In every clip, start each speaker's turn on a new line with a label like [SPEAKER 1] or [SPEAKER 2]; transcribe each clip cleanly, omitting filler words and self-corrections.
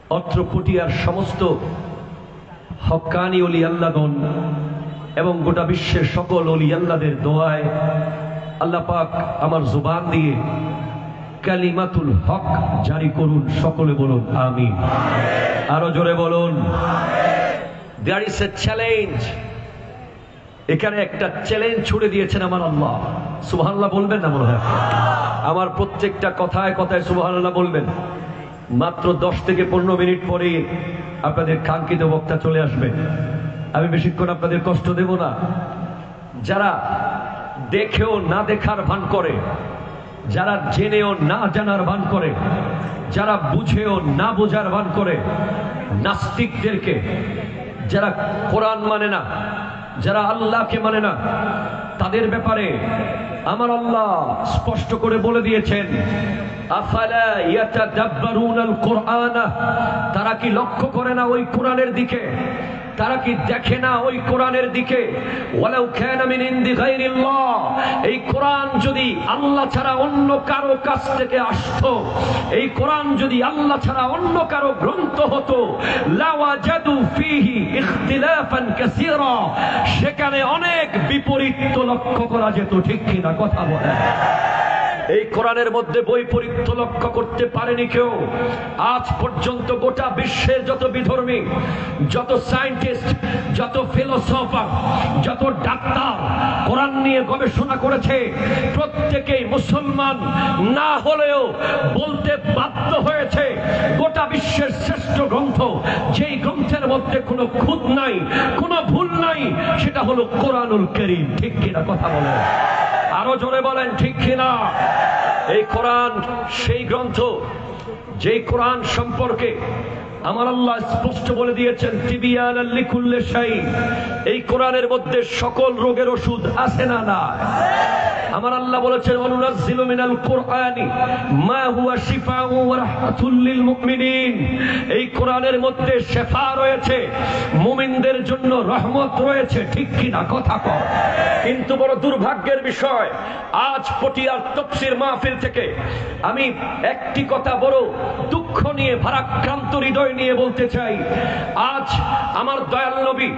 [SPEAKER 1] অত্র পটিয়ার সমস্ত হক্কানি ওলি আল্লাহগণ এবং গোটা বিশ্বের সকল ওলি আল্লাহদের দোয়ায় আল্লাহ পাক আমার জুবান দিয়ে কালিমাতুল হক জারি করুন। সকলে বলুন আমিন। আরো জোরে বলুন। There is a challenge. এখানে একটা চ্যালেঞ্জ ছুড়ে দিয়েছেন আমার আল্লাহ। সুবহানাল্লাহ বলবেন না? মনে হয় আমার প্রত্যেকটা কথায় কথায় সুবহানাল্লাহ বলবেন। মাত্র 10 থেকে 15 মিনিট পরে আপনাদের কাঙ্ক্ষিত বক্তা চলে আসবে। আমি বেশিক্ষণ আপনাদের কষ্ট দেব না। যারা দেখেও না দেখার ভান করে, যারা জেনেও না জানার ভান করে, যারা বুঝেও না বোঝার ভান করে, নাস্তিকদেরকে, যারা কোরআন মানে না, যারা আল্লাহকে মানে না, তাদের ব্যাপারে আমার আল্লাহ স্পষ্ট করে বলে দিয়েছেন, আফালা ইয়াতাদাব্বারুনাল কুরআন, তারা কি লক্ষ্য করে না ওই কোরআনের দিকে? তারা কি দেখে না ওই কোরআনের দিকে? ওয়ালাউ কানা মিন ইনদি গায়রিল্লাহ, এই কোরআন যদি আল্লাহ ছাড়া অন্য কারো কাছ থেকে আসতো, এই কোরআন যদি আল্লাহ ছাড়া অন্য কারো গ্রন্থ হতো, লাওয়াজাদু ফীহি ইখতিলাফান কাসীরা, সেখানে অনেক বিপরীত লক্ষ্য করা যেত। ঠিক কি না? কথা বলে। এই কোরআনের মধ্যে বৈপরীত্য লক্ষ্য করতে পারেনি কেউ আজ পর্যন্ত। গোটা বিশ্বের যত বিধর্মী, যত সায়েন্টিস্ট, যত ফিলোসফার, যত ডাক্তার কোরআন নিয়ে গবেষণা করেছে, প্রত্যেকেই মুসলমান না হলেও বলতে বাধ্য হয়েছে গোটা বিশ্বের শ্রেষ্ঠ গ্রন্থ, যেই গ্রন্থের মধ্যে কোনো খুঁত নাই, কোনো ভুল নাই, সেটা হলো কোরআনুল কারীম। ঠিক কিনা? কথা বলে। আরো জোরে বলেন ঠিক কিনা? এই কোরআন সেই গ্রন্থ, যেই কোরআন সম্পর্কে আমার আল্লাহ স্পষ্ট বলে দিয়েছেন, তিবিয়ানাল লিকুল্লি শাই, এই কোরআনের মধ্যে সকল রোগের ওষুধ আছে না? না। আমার আল্লাহ বলেছেন, ওয়ানুনাজ্জিলু মিনাল কুরআনি মা হুয়া শিফাউ ওয়া রাহমাতুল লিল মুমিনিন, এই কোরআনের মধ্যে শিফা রয়েছে, মুমিনদের জন্য রহমত রয়েছে। ঠিক কি না? কথা কও। কিন্তু বড় দুর্ভাগ্যের বিষয়, আজ পটিয়ার তাফসীর মাহফিল থেকে আমি একটি কথা বড় দুঃখ নিয়ে, ভারাক্রান্ত হৃদয় নিয়ে বলতে চাই। আজ আমার দয়াল নবী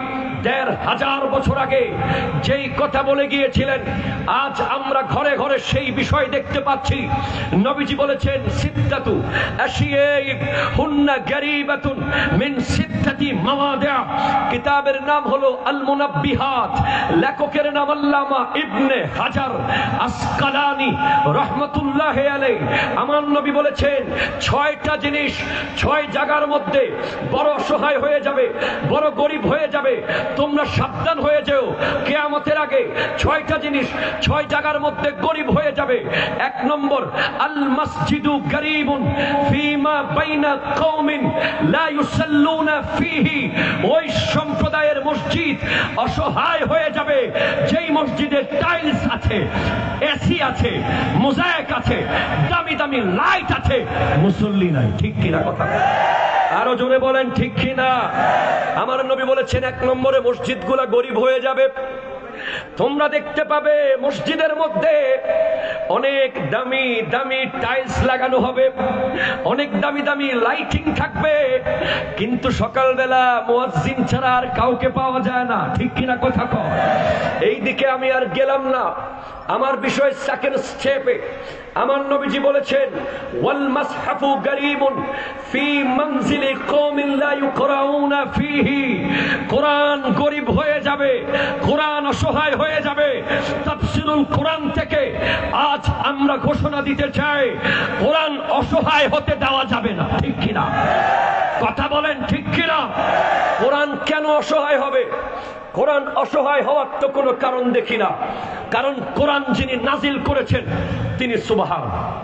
[SPEAKER 1] 1500 বছর আগে যেই কথা বলে গিয়েছিলেন, আজ আমরা ঘরে ঘরে সেই বিষয় দেখতে পাচ্ছি। নবীজি বলেছেন, সিদ্দাতু আশিয়াইক হুন্না গারিবাতুন মিন সিদ্দাতি মাওয়াদিআ, কিতাবের নাম হলো আল মুনাব্বিহাত, লেখকের নাম আল্লামা ইবনে হাজার আসকালানি রাহমাতুল্লাহি আলাইহি। আমার নবী বলেছেন, 6টা জিনিস 6 জায়গার মধ্যে বড় অসহায় হয়ে যাবে, বড় গরিব হয়ে যাবে। তোমরা সাবধান হয়ে যেও, কিয়ামতের আগে 6টা জিনিস 6 জায়গার মধ্যে গরিব হয়ে যাবে। 1 নম্বর, আল মসজিদু গরিবুন ফিমা বাইনা কওমিন লা ইউসাল্লুনা ফিহি, ওই সম্প্রদায়ের মসজিদ অসহায় হয়ে যাবে যেই মসজিদে টাইলস আছে, এসি আছে, মোজাইক আছে, দামি দামি লাইট আছে, মুসল্লি নাই। ঠিক কিনা? কথা আরো জোরে বলেন ঠিক কিনা? আমার নবী বলেছেন, 1 নম্বরে মসজিদগুলা গরিব হয়ে যাবে। তোমরা দেখতে পাবে মসজিদের মধ্যে অনেক দামি দামি টাইলস লাগানো হবে, অনেক দামি দামি লাইটিং থাকবে, কিন্তু সকালবেলা মুয়াজ্জিন ছাড়া আর কাউকে পাওয়া যায় না। ঠিক কিনা? কথা কও। এই দিকে আমি আর গেলাম না, আমার বিষয় সেকেন্ড স্টেপে। আমার নবীজি বলেছেন, ওয়াল মাসহাফু গরিবুন ফি মানজিলি কওমিন লা ইউকরাউনা ফিহি, কোরআন গরিব হয়ে যাবে, কোরআন অসহায় হয়ে যাবে। তাফসীরুল কোরআন থেকে আজ আমরা ঘোষণা দিতে চাই, কোরআন অসহায় হতে দেওয়া যাবে না। ঠিক কিনা? কথা বলেন ঠিক কিনা? কোরআন কেন অসহায় হবে? কোরআন অসহায় হওয়ার তো কোনো কারণ দেখি না, কারণ কোরআন যিনি নাজিল করেছেন তিনি সুবহান।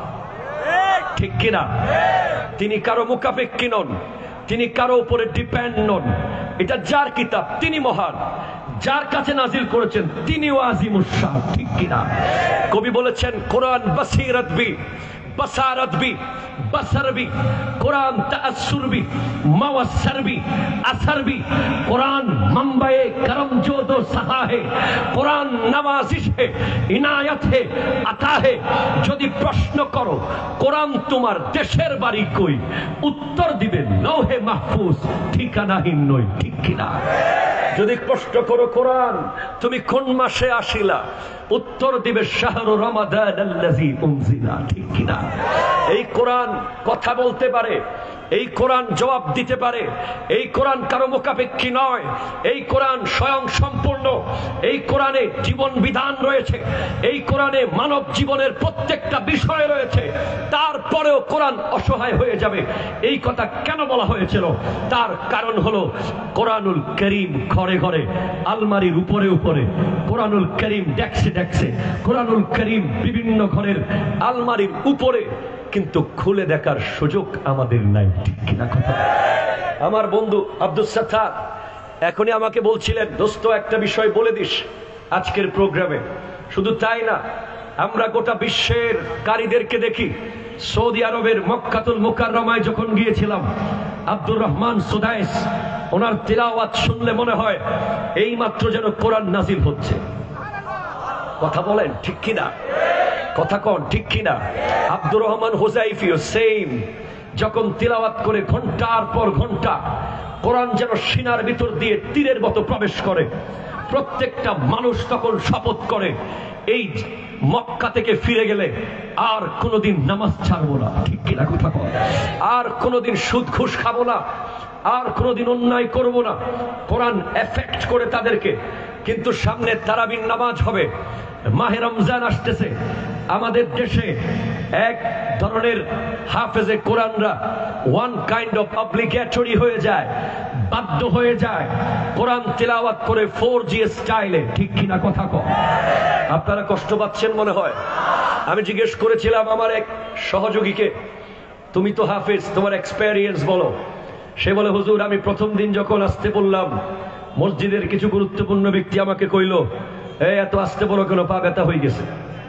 [SPEAKER 1] ঠিক কিনা? তিনি কারো মুখাপেক্ষী নন, তিনি কারো উপরে ডিপেন্ড নন। এটা যার কিতাব তিনি মহান, যার কাছে নাজিল করেছেন তিনিও আজিমুস শান। ঠিক কিনা? কবি বলেছেন, কোরআন বাসিরাত বি बसारत भी, बसर भी, कुरान तअस्सुर भी, मवस्सर भी, असर भी। कुरान मंबए करम जो दो सहा है, कुरान नवाजिश है, इनायत है, अता है। যদি প্রশ্ন করো কোরআন তোমার দেশের বাড়ি কই, উত্তর দিবে লৌহে মাহফুজ ঠিকানাহীন নই, ঠিক কিনা? যদি প্রশ্ন করো কোরআন তুমি কোন মাসে আসিলা, উত্তর দিবে শাহরু রমাদান আল্লাযী উনজিলা, ঠিক কিনা? এই কোরআন কথা বলতে পারে, এই কোরআন জবাব দিতে পারে, এই কোরআন কারো মোকাপেক্ষী নয়, এই কোরআন স্বয়ং সম্পূর্ণ, এই কোরআনে জীবন বিধান রয়েছে, এই কোরআনে মানব জীবনের প্রত্যেকটা বিষয় রয়েছে। তারপরেও কোরআন অসহায় হয়ে যাবে, এই কথা কেন বলা হয়েছিল? তার কারণ হলো কোরআনুল কারীম ঘরে ঘরে, আলমারির উপরে উপরে, কোরআনুল কারীম ডেস্কে ডেস্কে, কোরআনুল কারীম বিভিন্ন ঘরের আলমারির উপরে, কিন্তু খুলে দেখার সুযোগ আমাদের নাই, ঠিক কিনা কথা? আমার বন্ধু আব্দুল সাত্তার এখনই আমাকে বলছিলেন, দোস্ত একটা বিষয় বলে দিস আজকের প্রোগ্রামে। শুধু তাই না, আমরা গোটা বিশ্বের কারীদেরকে দেখি। সৌদি আরবের মক্কাতুল মুকাররমায় যখন গিয়েছিলাম, আব্দুর রহমান সুদাইস, ওনার তিলাওয়াত শুনলে মনে হয় এই মাত্র যেন কোরআন নাজিল হচ্ছে। কথা বলেন ঠিক কিনা? কথা কন ঠিক কিনা? আব্দুর রহমান হুযাইফিও সেম, যখন তিলাওয়াত করে ঘন্টার পর ঘন্টা, কোরআন যেন সিনার ভিতর দিয়ে তীরের মতো প্রবেশ করে। প্রত্যেকটা মানুষ তখন শপথ করে, এই মক্কা থেকে ফিরে গেলে আর কোনোদিন নামাজ ছাড়বো না, ঠিক কিনা কথা কন? আর কোনোদিন সুদ ঘুষ খাবো না, আর কোনোদিন অন্যায় করব না। কোরআন এফেক্ট করে তাদেরকে। কিন্তু সামনে তারাবির নামাজ হবে, মাহে রমজান আসতেছে, আমাদের দেশে এক ধরনের হাফেজে কোরআনরা ওয়ান কাইন্ড অফ অব্লিগেটরি হয়ে যায়, বাধ্য হয়ে যায় কোরআন তিলাওয়াত করে 4G স্টাইলে, ঠিক কিনা কথা কন? আপনারা কষ্ট পাচ্ছেন মনে হয়। আমি জিজ্ঞেস করেছিলাম আমার এক সহযোগীকে, তুমি তো হাফেজ, তোমার এক্সপেরিয়েন্স বলো। সে বলে, হুজুর আমি প্রথম দিন যখন আসতে বললাম, মসজিদের কিছু গুরুত্বপূর্ণ ব্যক্তি আমাকে কইল, এত আসতে বলো কেন, পা ব্যথা হয়ে গেছে,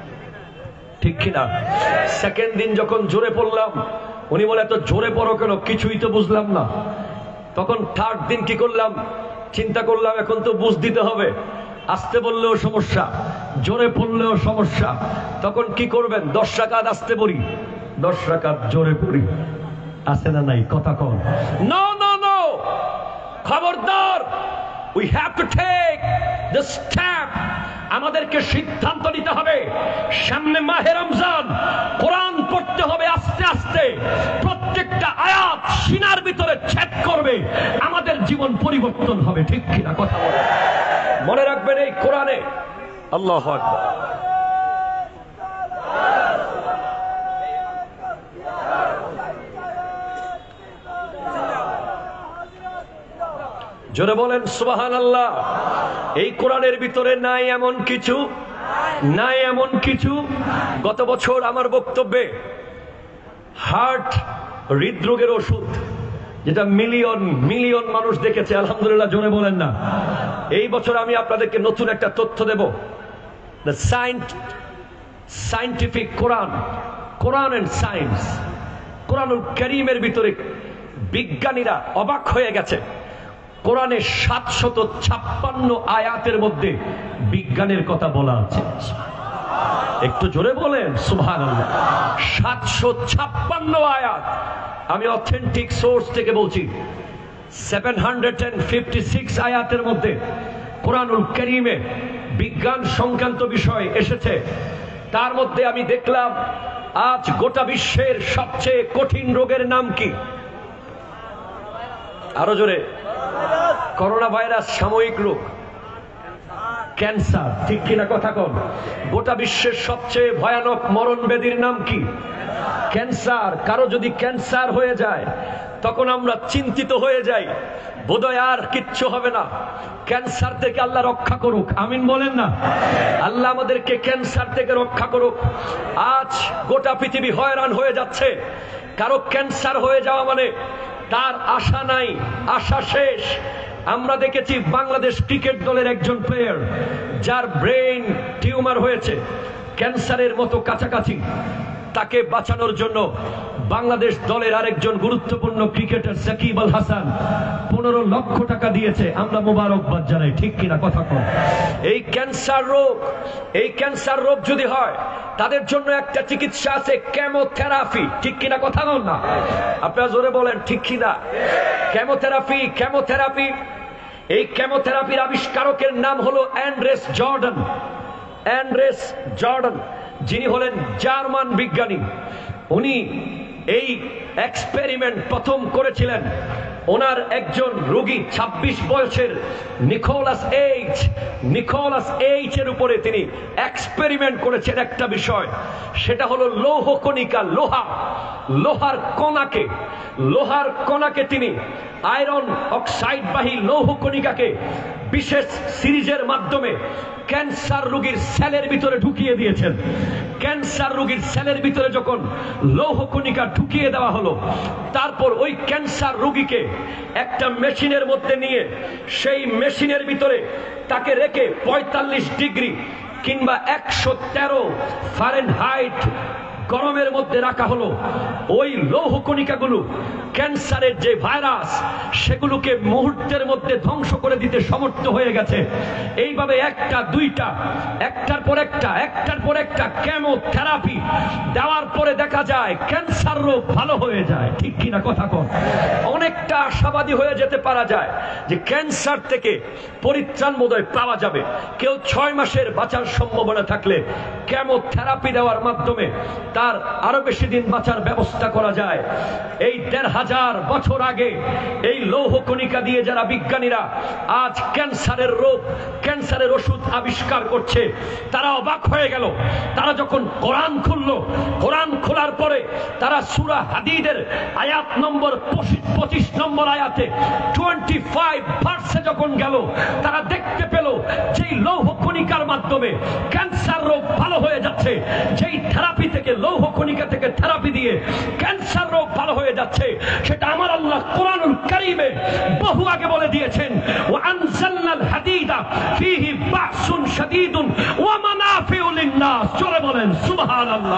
[SPEAKER 1] ঠিক কিনা? সেকেন্ড দিন যখন জোরে পড়লাম, উনি বলে এত জোরে পড়ো কেন, কিছুই তো বুঝলাম না। তখন থার্ড দিন কি করলাম, চিন্তা করলাম এখন তো বুঝ দিতে হবে, আসতে বললেও সমস্যা, জোরে পড়লেও সমস্যা। তখন কি করবেন? 10 রাকাত আসতে পড়ি, 10 রাকাত জোরে পড়ি, আছে না নাই? কথা কন। নো নো নো, খবরদার, we have to take the step. আমাদেরকে সিদ্ধান্ত নিতে হবে, সামনে মাহে রমজান, কোরআন পড়তে হবে আস্তে আস্তে, প্রত্যেকটা আয়াত সিনার ভিতরে ছেদ করবে, আমাদের জীবন পরিবর্তন হবে, ঠিক কিনা কথা বলে? মনে রাখবেন এই কোরআনে, আল্লাহু আকবার, জোরে বলেন সুবহানাল্লাহ। এই কোরআনের ভিতরে নাই এমন কিছু, নাই এমন কিছু। গত বছর আমার বক্তব্যে হার্ট, হৃদরোগের ওষুধ, যেটা মিলিয়ন মিলিয়ন মানুষ দেখেছে, আলহামদুলিল্লাহ, জোরে বলেন না। এই বছর আমি আপনাদেরকে নতুন একটা তথ্য দেব, the scientific Quran, Quran and science. কোরআনুল কারীমের ভিতরে বিজ্ঞানীরা অবাক হয়ে গেছে। কোরআনে 756 আয়াতের মধ্যে বিজ্ঞানের কথা বলা আছে। একটু জোরে বলেন সুবহানাল্লাহ। 756 আয়াত। আমি অথেন্টিক সোর্স থেকে বলছি, 756 আয়াতের মধ্যে কোরআনুল কারীমে বিজ্ঞান সংক্রান্ত বিষয় এসেছে। তার মধ্যে আমি দেখলাম আজ গোটা বিশ্বের সবচেয়ে কঠিন রোগের নাম কি? আরো জোরে। করোনা ভাইরাস সাময়িক রোগ, ক্যান্সার, ঠিক কিনা কথা কন? গোটা বিশ্বের সবচেয়ে ভয়ানক মরণ ব্যাধির নাম কি? ক্যান্সার। কারো যদি ক্যান্সার হয়ে যায় তখন আমরা চিন্তিত হয়ে যাই, বোধহয় আর কিচ্ছু হবে না। ক্যান্সার থেকে আল্লাহ রক্ষা করুক, আমিন বলেন না? আল্লাহ আমাদেরকে ক্যান্সার থেকে রক্ষা করুক। আজ গোটা পৃথিবী হয়রান হয়ে যাচ্ছে। কারো ক্যান্সার হয়ে যাওয়া মানে তার আশা নাই, আশা শেষ। আমরা দেখেছি বাংলাদেশ ক্রিকেট দলের একজন প্লেয়ার যার ব্রেইন টিউমার হয়েছে, ক্যান্সারের মতো কাছাকাছি। তাকে বাঁচানোর জন্য বাংলাদেশ দলের আরেকজন গুরুত্বপূর্ণ ক্রিকেটার সাকিব আল হাসান 15 লক্ষ টাকা দিয়েছে। আমরা মোবারকবাদ জানাই, ঠিক কিনা কথা কন। এই ক্যান্সার রোগ যদি হয় তাদের জন্য একটা চিকিৎসা আছে, কেমোথেরাপি, ঠিক কিনা কথা বল না, আপনারা জোরে বলেন ঠিক কিনা। কেমোথেরাপি এই কেমোথেরাপির আবিষ্কারকের নাম হলো অ্যান্ড্রেস জর্ডান, যিনি হলেন জার্মান বিজ্ঞানী। উনি এই এক্সপেরিমেন্ট প্রথম করেছিলেন। ওনার একজন রোগী 26 বয়সের নিকোলাস এইচ এর উপরে তিনি এক্সপেরিমেন্ট করেছেন একটা বিষয়, সেটা হলো লৌহ কণিকা, লোহার কণাকে তিনি আয়রন অক্সাইড বাহী লৌহ কণিকাকে বিশেষ সিরিজের মাধ্যমে ক্যান্সার রোগীর সেলের ভিতরে ঢুকিয়ে দিয়েছেন। ক্যান্সার রোগীর সেলের ভিতরে যখন লৌহ কণিকা ঢুকিয়ে দেওয়া হলো, তারপর ওই ক্যান্সার রোগীকে একটা মেশিনের মধ্যে নিয়ে সেই মেশিনের ভিতরে তাকে রেখে 45 ডিগ্রি কিংবা 113 ফারেনহাইট গরমের মধ্যে রাখা হলো। ওই লৌহ কণিকাগুলো ক্যান্সারের যে ভাইরাস সেগুলোকে মুহূর্তের মধ্যে ধ্বংস করে দিতে সমর্থ হয়ে গেছে। এইভাবে একটার পর একটা কেমোথেরাপি দেওয়ার পরে দেখা যায় ক্যান্সার রোগ ভালো হয়ে যায়, ঠিক কিনা কথা কন। অনেকটা আশাবাদী হয়ে যেতে পারা যায় যে ক্যান্সার থেকে পরিত্রাণ বোধহয় পাওয়া যাবে। কেউ 6 মাসের বাঁচার সম্ভাবনা থাকলে কেমোথেরাপি দেওয়ার মাধ্যমে তার আরো বেশি দিন বাঁচার ব্যবস্থা করা যায়। এই 1500 বছর আগে এই লৌহ কণিকা দিয়ে যারা বিজ্ঞানীরা আজ ক্যান্সারের ওষুধ আবিষ্কার করছে, তারা অবাক হয়ে গেল। তারা যখন কোরআন খোলার পরে তারা সূরা হাদীদের আয়াত নম্বর 25 নম্বর আয়াতে 25 ভার্সে যখন গেল, তারা দেখতে পেল যেই লৌহ কণিকার মাধ্যমে ক্যান্সার রোগ ভালো হয়ে যাচ্ছে, যেই থেরাপি থেকে লৌহ কণিকা থেকে থেরাপি দিয়ে ক্যান্সার রোগ ভালো হয়ে যাচ্ছে, সেটা আমার আল্লাহ কোরআনুল কারীমে বহু আগে বলে দিয়েছেন। ওয়া আনজালনাল হাদীদা ফীহি বাসুন শাদীদুন ওয়া মানাফিউ লিন-নাস। জোরে বলেন সুবহানাল্লাহ।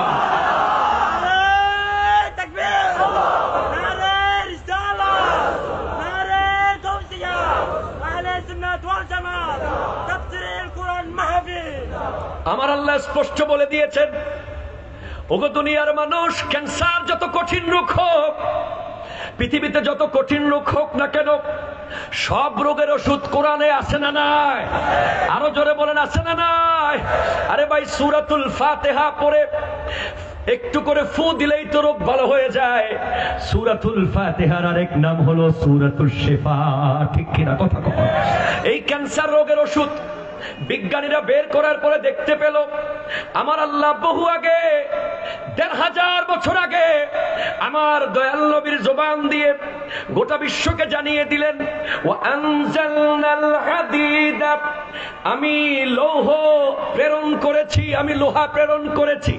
[SPEAKER 1] নারে তাকবীর, নারে রিসালাত, নারে তাওসিয়া, আহলে সুন্নাত ওয়াল জামাত, তাফসীরুল কুরআন মাহফিল। আমার আল্লাহ স্পষ্ট বলে দিয়েছেন, ওগো দুনিয়ার মানুষ, ক্যান্সার যত কঠিন রোগ হোক, পৃথিবীতে যত কঠিন রোগ হোক না কেন, সব রোগের ওষুধ কোরআনে আছে না নাই? আরো জোরে বলেন আছে না নাই? আরে ভাই, সূরাতুল ফাতিহা পড়ে একটু করে ফু দিলেই তো রোগ ভালো হয়ে যায়। সূরাতুল ফাতিহার আরেক নাম হলো সূরাতুশ শিফা, ঠিক কিনা কথা কও। এই ক্যান্সার রোগের ওষুধ বিজ্ঞানীরা বের করার পরে দেখতে পেল আমার আল্লাহ বহু আগে, 1500 বছর আগে আমার দয়াল নবীর জবান দিয়ে গোটা বিশ্বকে জানিয়ে দিলেন, ওয়া আনজালনাল হাদীদা, আমি লৌহ প্রেরণ করেছি, আমি লোহা প্রেরণ করেছি।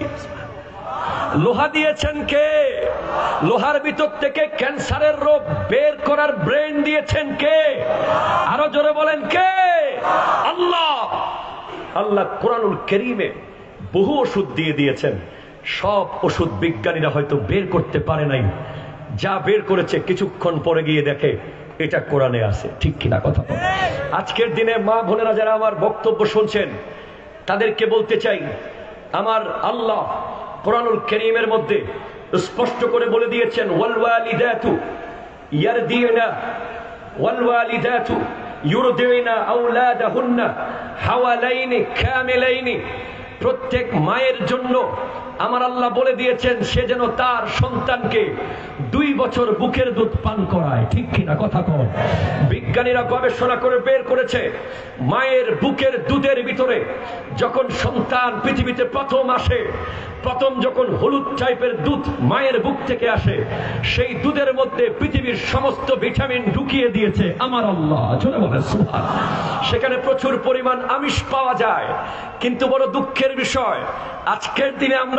[SPEAKER 1] লোহা দিয়েছেন কে? লোহার ভিতর থেকে ক্যান্সারের রোগ বের করার ব্রেন দিয়েছেন কে? আরো জোরে বলেন কে? আল্লাহ। আল্লাহ কোরআনুল কারীমে বহু ওষুধ দিয়ে দিয়েছেন। সব ওষুধ বিজ্ঞানীরা হয়তো বের করতে পারে নাই, যা বের করেছে কিছুক্ষণ পরে গিয়ে দেখে এটা কোরআনে আছে, ঠিক কিনা কথা বলেন। আজকের দিনে মা বোনেরা যারা আমার বক্তব্য শুনছেন, তাদেরকে বলতে চাই, আমার আল্লাহ কোরআনুল কারীমের মধ্যে স্পষ্ট করে বলে দিয়েছেন, ওয়াল ওয়ালিদাতু ইয়ারদিনা ওয়াল ওয়ালিদাতু ইউরদিনা আওলাদাহুন্না হাওয়ালাইনি কামিলাইনি। প্রত্যেক মায়ের জন্য আমার আল্লাহ বলে দিয়েছেন সে যেন তার সন্তানকে 2 বছর বুকের দুধ পান করায়, ঠিক কিনা কথা কও। বিজ্ঞানীরা গবেষণা করে বের করেছে, মায়ের বুকের দুধের ভিতরে যখন সন্তান পৃথিবীতে প্রথম আসে, প্রথম যখন হলুদ টাইপের দুধ মায়ের বুক থেকে আসে, সেই দুধের মধ্যে পৃথিবীর সমস্ত ভিটামিন ঢুকিয়ে দিয়েছে আমার আল্লাহ। জোরে বলেন সুবহানাল্লাহ। সেখানে প্রচুর পরিমাণ আমিষ পাওয়া যায়, কিন্তু বড় দুঃখের বিষয়, আজকের দিনে আমরা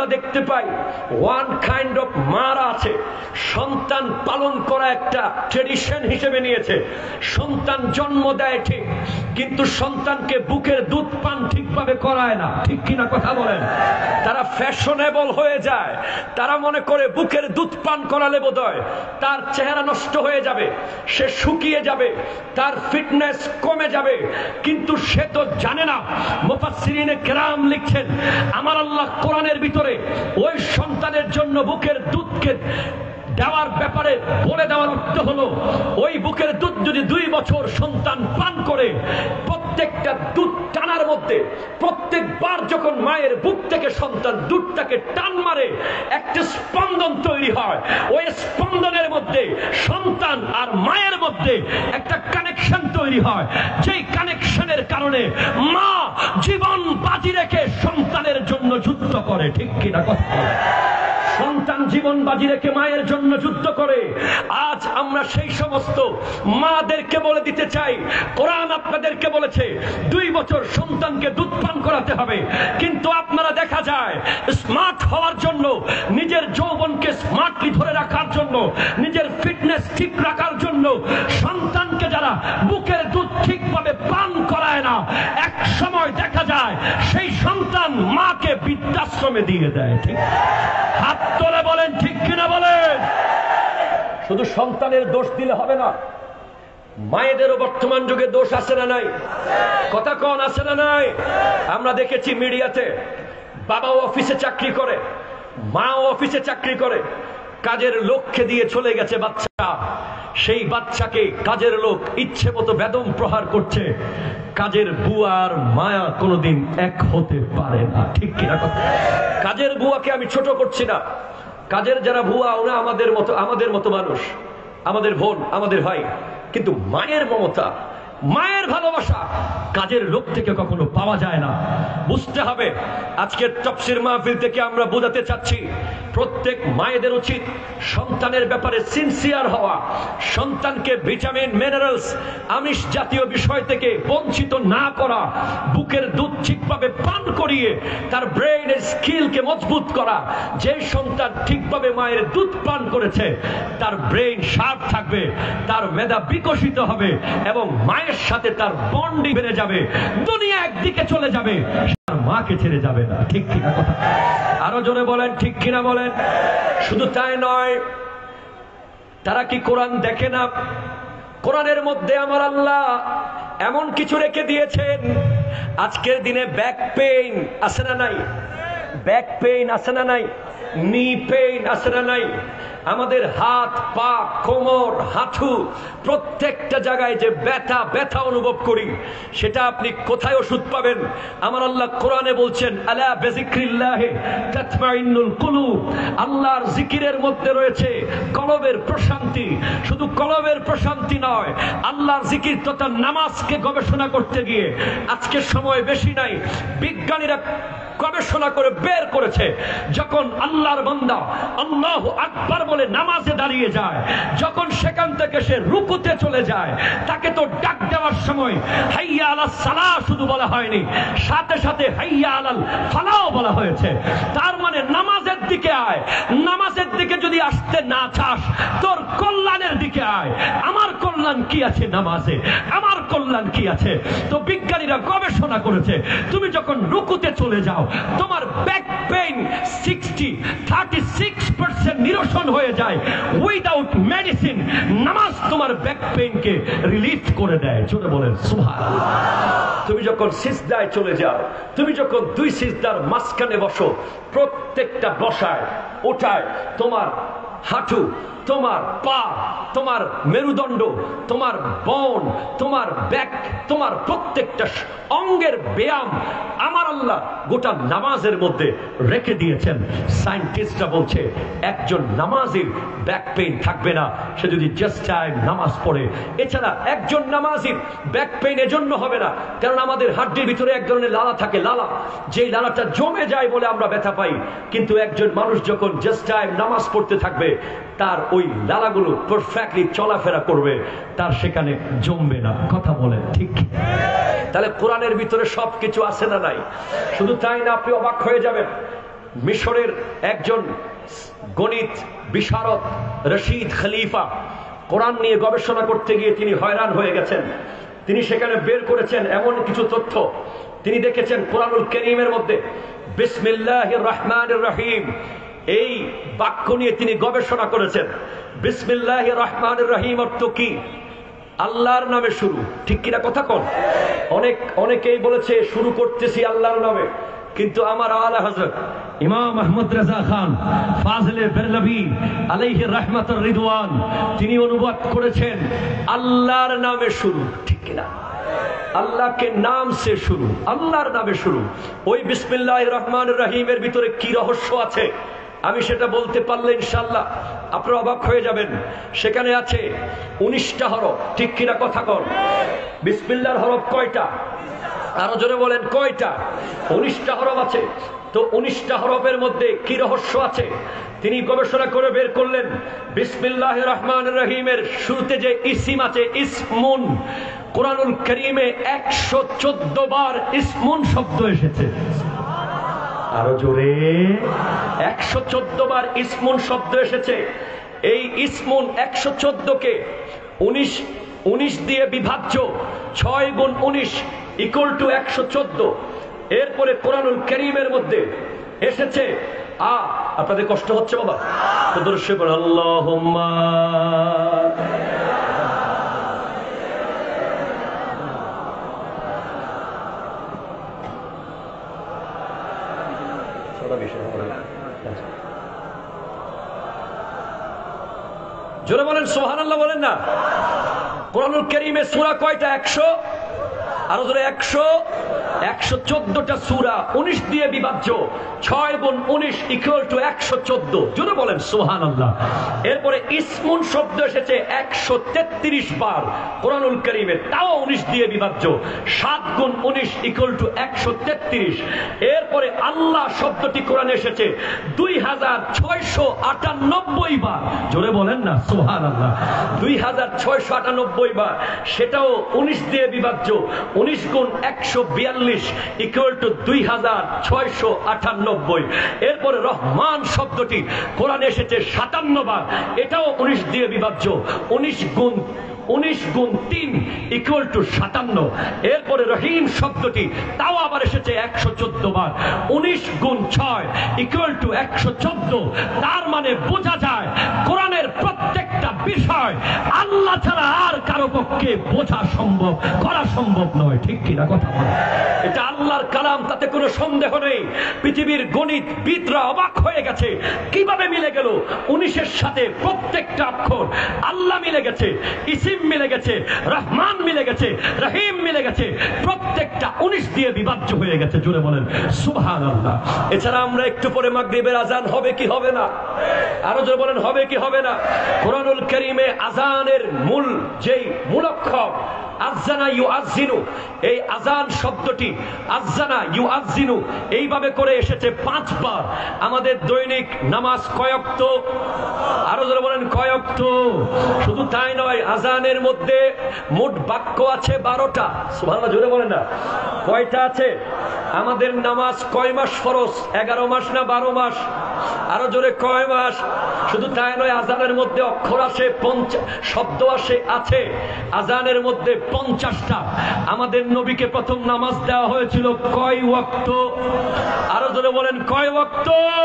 [SPEAKER 1] দেখতে পাই ওয়ান কাইন্ড অফ মারা আছে, সন্তান পালন করা একটা ট্রেডিশন হিসেবে নিয়েছে। সন্তান জন্ম দেয় ঠিক, কিন্তু সন্তানকে বুকের দুধ পান ঠিকভাবে করায় না। ঠিক কিনা কথা বলেন? তারা ফ্যাশনেবল হয়ে যায়, তারা মনে করে বুকের দুধ পান করালে বোধহয় তার চেহারা নষ্ট হয়ে যাবে, সে শুকিয়ে যাবে, তার ফিটনেস কমে যাবে। কিন্তু সে তো জানে না, মুফাসসিরিনে কেরাম লিখছেন আমার আল্লাহ কোরআনের ভিতরে ওই সন্তানের জন্য বুকের দুধকে দেওয়ার ব্যাপারে বলে দেওয়ার অর্থ হলো, ওই বুকের দুধ যদি 2 বছর সন্তান পান করে, প্রত্যেকটা দুধ টানার মধ্যে প্রত্যেকবার যখন মায়ের বুক থেকে সন্তান দুধটাকে টান মারে, একটা স্পন্দন তৈরি হয়। ওই স্পন্দনের মধ্যে সন্তান আর মায়ের মধ্যে একটা কানেকশন তৈরি হয়, যেই কানেকশনের কারণে মা জীবন বাজি রেখে সন্তানের জন্য যুদ্ধ করে। ঠিক কিনা কথা বলে? সন্তান জীবন বাজি রেখে মায়ের জন্য যুদ্ধ করে। আজ আমরা সেই সমস্ত মাদেরকে বলে দিতে চাই, কোরআন আপনাদেরকে বলেছে 2 বছর সন্তানকে দুধ পান করাতে হবে, কিন্তু আপনারা দেখা যায় স্মার্ট হওয়ার জন্য, নিজের যৌবনকে স্মার্টলি ধরে রাখার জন্য, নিজের ফিটনেস ঠিক রাখার জন্য সন্তানকে যারা বুকের দুধ ঠিকভাবে পান করায় না, এক সময় দেখা যায় সেই সন্তান মাকে বৃদ্ধাশ্রমে দিয়ে দেয়। ঠিক হাত তোলে বলেন ঠিক কিনা বলেন? শুধু সন্তানের দোষ দিলে হবে না, মায়েদেরও বর্তমান যুগে দোষ আছে না নাই? কথা কোন আছে না নাই? আমরা দেখেছি মিডিয়াতে, বাবাও অফিসে চাকরি করে, মাও অফিসে চাকরি করে, কাজের লোককে দিয়ে চলে গেছে বাচ্চা, সেই বাচ্চাকে কাজের লোক ইচ্ছে মতো বেদম প্রহার করছে। কাজের বুয়ার মায়া কোনোদিন এক হতে পারে না। ঠিক কিনা কথা? কাজের বুয়াকে আমি ছোট করছি না, কাজের যারা বুয়া ওরা আমাদের মতো মানুষ, আমাদের বোন, আমাদের ভাই, কিন্তু মায়ের মমতা, মায়ের ভালোবাসা কাজের লোক থেকে কখনো পাওয়া যায় না। বুঝতে হবে, আজকের তাফসীর মাহফিল থেকে আমরা বোঝাতে চাচ্ছি, প্রত্যেক মায়েদের উচিত সন্তানের ব্যাপারে সিনসিয়ার হওয়া, সন্তানকে ভিটামিন, মিনারেলস, আমিষ জাতীয় বিষয় থেকে বঞ্চিত না করা, বুকের দুধ ঠিকভাবে পান করিয়ে তার ব্রেইনের স্কিলকে মজবুত করা। যে সন্তান ঠিকভাবে মায়ের দুধ পান করেছে তার ব্রেইন শার্প থাকবে, তার মেধা বিকশিত হবে এবং মায়ের সাথে তার বন্ডিং বেড়ে যাবে। দুনিয়া একদিকে চলে যাবে, তার মাকে ছেড়ে যাবে না। ঠিক কিনা কথা? আরো জোরে বলেন ঠিক কিনা বলেন? শুধু তাই নয়, তারা কি কোরআন দেখে না? কোরআনের মধ্যে আমার আল্লাহ এমন কিছু রেখে দিয়েছেন, আজকের দিনে ব্যাক পেইন আছে না নাই? ব্যাক পেইন আছে না নাই? নি পেইন আছে না নাই? আমাদের হাত, পা, কোমর, হাঁটু প্রত্যেকটা জায়গায় যে ব্যথা অনুভব করি, সেটা আপনি কোথায় ওষুধ পাবেন? আমার আল্লাহ কোরআনে বলছেন, আলা বিযিকরিল্লাহি তাতমাইন্নুল কুলুব, আল্লাহর জিকিরের মধ্যে রয়েছে কলবের প্রশান্তি। শুধু কলবের প্রশান্তি নয়, আল্লাহর জিকির তথা নামাজকে গবেষণা করতে গিয়ে আজকে সময় বেশি নাই, বিজ্ঞানীরা গবেষণা করে বের করেছে, যখন আল্লাহর বান্দা আল্লাহু আকবার বলে নামাজে দাঁড়িয়ে যায়, যখন সেখান থেকে সে রুকুতে চলে যায়, তাকে তো ডাক দেওয়ার সময় হাইয়া আলাস সালাহ শুধু বলা হয়নি, সাথে সাথে হাইয়া আলাল ফালাহ বলা হয়েছে। তার মানে নামাজের দিকে আয়, নামাজের দিকে যদি আসতে না চাস, তোর কল্যাণের দিকে আয়। আমার কল্যাণ কি আছে নামাজে? আমার কল্যাণ কি আছে? তো বিজ্ঞানীরা গবেষণা করেছে, তুমি যখন রুকুতে চলে যাও, তোমার ব্যাক পেইন 36% নিরসন হয়ে যায় উইদাউট মেডিসিন। নামাজ তোমার ব্যাক পেইনকে রিলিফ করে দেয়। জোরে বলেন সুবহানাল্লাহ। তুমি যখন সিজদায় চলে যাও, তুমি যখন 2 সিজদার মাঝখানে বসো, প্রত্যেকটা বসায় ওঠায় তোমার হাঁটু, তোমার পা, তোমার মেরুদণ্ড, তোমার বন, তোমার ব্যাক, তোমার প্রত্যেকটা অঙ্গের ব্যায়াম আমার আল্লাহ গোটা নামাজের মধ্যে রেখে দিয়েছেন। সায়েন্টিস্টরা বলছে একজন নামাজির ব্যাক পেইন থাকবে না সে যদি জাস্ট টাইম নামাজ পড়ে। এছাড়া একজন নামাজির ব্যাক পেইন এজন্য হবে না কারণ আমাদের হাড্ডির ভিতরে এক ধরনের লালা থাকে, লালা, যেই লালাটা জমে যায় বলে আমরা ব্যথা পাই। কিন্তু একজন মানুষ যখন জাস্ট টাইম নামাজ পড়তে থাকবে, তার ওই লালাগুলো পারফেক্টলি চলাফেরা করবে, তার সেখানে জমবে না। কথা বলেন ঠিক? তাহলে কোরআনের ভিতরে সবকিছু আছে না নাই? শুধু তাই না, আপনি অবাক হয়ে যাবেন, মিশরের একজন গণিত বিশারদ রশিদ খলিফা কোরআন নিয়ে গবেষণা করতে গিয়ে তিনি হয়রান হয়ে গেছেন। তিনি সেখানে বের করেছেন এমন কিছু তথ্য। তিনি দেখেছেন কোরআনুল কারীমের মধ্যে বিসমিল্লাহির রহমানির রহিম এই বাক্য নিয়ে তিনি গবেষণা করেছেন। বিসমিল্লাহির রহমানির রহিম অর্থ কি? আল্লাহর নামে শুরু, ঠিক কিনা কথা কোন? অনেকেই বলেছে শুরু করতেছি আল্লাহর নামে, কিন্তু আমার আলা হযরত ইমাম আহমদ রেজা খান ফাজলে বেরলভী আলাইহি রাহমাতুর রিদওয়ান তিনি অনুবাদ করেছেন আল্লাহর নামে শুরু, ঠিক কিনা? আল্লাহকে নাম সে শুরু, আল্লাহর নামে শুরু। ওই বিসমিল্লাহির রহমানির রহিমের ভিতরে কি রহস্য আছে আমি সেটা বলতে পারলে ইনশাআল্লাহ আপনারা অবাক হয়ে যাবেন। সেখানে আছে 19টা হরফ, ঠিক কিনা কথা কন? বিসমিল্লাহর হরফ কয়টা? আরো জোরে বলেন কয়টা? 19টা হরফ আছে। তো 19টা হরফের মধ্যে কি রহস্য আছে তিনি গবেষণা করে বের করলেন। বিসমিল্লাহির রহমানির রহিমের শুরুতে যে ইসিম আছে ইসমুন, কোরআনুল কারীমে 114 বার ইসমুন শব্দ এসেছে। আরো জোরে, 114 বার ইসমুন শব্দ এসেছে। এই ইসমুন 114 কে 19 দিয়ে বিভাজ্য, 6 গুণ 19 ইকুয়াল টু 114। এরপরে কোরআনুল কারীমের মধ্যে এসেছে আপনাদের কষ্ট হচ্ছে বাবা তো দর্শক বলেন আল্লাহুম্মা জোরে বলেন সুবহানাল্লাহ বলেন না। কোরআনুল কারীমে সূরা কয়টা? 100, আরো জোরে 114টা সূরা 19 দিয়ে বিভাজ্য, 6 গুণ 19 ইকুয়াল টু 114। জোরে বলেন সুবহানাল্লাহ। এরপরে ইসমুন শব্দ এসেছে 133 বার কোরআনুল কারীমে, তাও 19 দিয়ে বিভাজ্য, 7 গুণ 19 ইকুয়াল টু 133। এরপরে আল্লাহ শব্দটি কোরআনে এসেছে 2698 বার। জোরে বলেন না সুবহানাল্লাহ। 2698 বার, সেটাও 19 দিয়ে বিভাজ্য, 19 গুণ 142 ইকুয়াল টু 2698। এরপরে রহমান শব্দটি কোরআনে এসেছে 57 বার, এটাও 19 দিয়ে বিভাজ্য, 19 গুণ 3 ইকুয়াল টু 57। এরপরে রহিম শব্দটি তাও আবার এসেছে 114 বার, 19 গুণ 6 ইকুয়াল টু 114। তার মানে বোঝা যায় কোরআনের প্রত্যেকটা বিষয় আল্লাহ ছাড়া আর কারো পক্ষে বোঝা সম্ভব, করা সম্ভব নয়, ঠিক কিনা কথা বলে? এটা আল্লাহর কালাম, তাতে কোনো সন্দেহ নেই। পৃথিবীর গণিতবিদরা অবাক হয়ে গেছে কিভাবে মিলে গেল 19-এর সাথে প্রত্যেকটা অক্ষর। আল্লাহ মিলে গেছে, ইসিম মিলে গেছে, রহমান মিলে গেছে, রহিম মিলে গেছে, প্রত্যেকটা 19 দিয়ে বিভাজ্য হয়ে গেছে। জোরে বলেন সুবহানাল্লাহ। এছাড়া আমরা একটু পরে মাগরিবের আজান হবে কি হবে না? আরো জোরে বলেন হবে কি হবে না? কোরআনুল কারীমে আজানের মূল অক্ষর আযানা ইউআযিনু, এই আজান শব্দটি আযানা ইউআযিনু এইভাবে করে এসেছে 5 বার। আমাদের দৈনিক নামাজ কয় ওয়াক্ত? আরো জোরে বলেন কয় ওয়াক্ত? শুধু তাই নয়, আজানের মধ্যে মোট বাক্য আছে 12টা। সুবহানাল্লাহ, জোরে বলেন না। কয়টা আছে? আমাদের নামাজ কয় মাস ফরজ? 11 মাস না 12 মাস? আরো জোরে কয় মাস? শুধু তাই নয়, আজানের মধ্যে অক্ষর আসে, শব্দ আছে আজানের মধ্যে 50টা। আমাদের নবীকে প্রথম নামাজ দেওয়া হয়েছিল কয় ওয়াক্ত? আরো জোরে বলেন কয় ওয়াক্ত?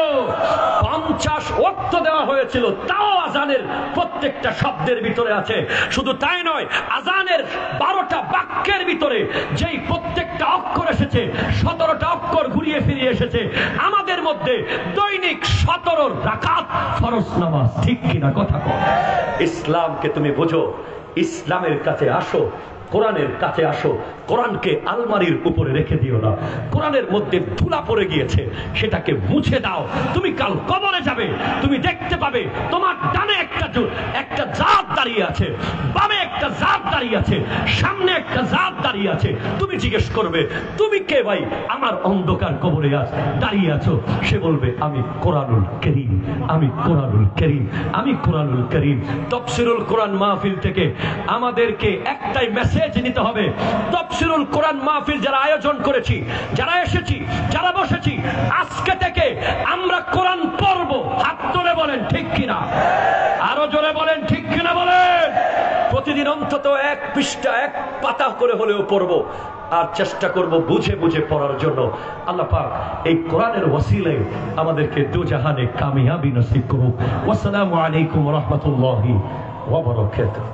[SPEAKER 1] 50 ওয়াক্ত দেওয়া হয়েছিল, তাও আজানের প্রত্যেকটা শব্দের ভিতরে আছে। শুধু তাই নয়, আজানের 12টা বাক্যের ভিতরে যেই প্রত্যেকটা অক্ষর এসেছে, 17টা অক্ষর ঘুরিয়ে ফিরিয়ে এসেছে। আমাদের মধ্যে দৈনিক 17 রাকাত ফরজ নামাজ, ঠিক কিনা কথা বল? ইসলামকে তুমি বুঝো, ইসলামের কাছে আসো, কোরআনের কাছে আসো। কোরআনকে আলমারির উপরে রেখে দিও না। কোরআনের মধ্যে ধুলা পড়ে গিয়েছে, সেটাকে মুছে দাও। তুমি কাল কবরে যাবে, তুমি দেখতে পাবে তোমার ডানে একটা জাত দাঁড়িয়ে আছে, বামে একটা জাত দাঁড়িয়ে আছে, সামনে একটা জাত দাঁড়িয়ে দাঁড়িয়ে আছে, তুমি জিজ্ঞেস করবে তুমি কে ভাই, আমার অন্ধকার কবরে আজ দাঁড়িয়ে আছো, সে বলবে আমি কোরআনুল কারীম, আমি কোরআনুল কারীম, আমি কোরআনুল কারীম। তাফসীরুল কোরআন মাহফিল থেকে আমাদেরকে একটাই মেসেজ নিতে হবে, তাফসীরুল কোরআন মাহফিল যারা আয়োজন করেছি, যারা এসেছি, যারা বসেছি, আজকে থেকে আমরা কোরআন পড়ব। হাত তুলে বলেন ঠিক কিনা, আরো জোরে বলেন ঠিক কিনা বলেন। প্রতিদিন অন্তত এক পৃষ্ঠা, এক পাতা করে হলেও পড়ব, আর চেষ্টা করব বুঝে বুঝে পড়ার জন্য। আল্লাহ পাক এই কোরআনের ওসিলায় আমাদেরকে দুজাহানে কামিয়াবি নসিব করুক। আসসালামু আলাইকুম ওয়া রাহমাতুল্লাহি ওয়া বারাকাতুহু।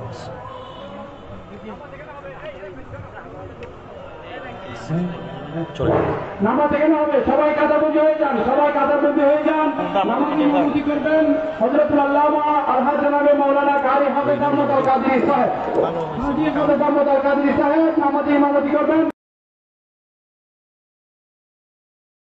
[SPEAKER 2] নামাজ এখানে হবে, সবাই কাতারবন্দি হয়ে যান, সবাই কাতারবন্দি হয়ে যান। নামাজ ইমামতি করবেন হযরতুল আল্লামা আলহাজ জনাবে মাওলানা কারি হাফেজ আহমদ আল কাদরি সাহেব, হাজী হাফেজ আহমদ আল কাদরি সাহেব নামাজে ইমামতি করবেন।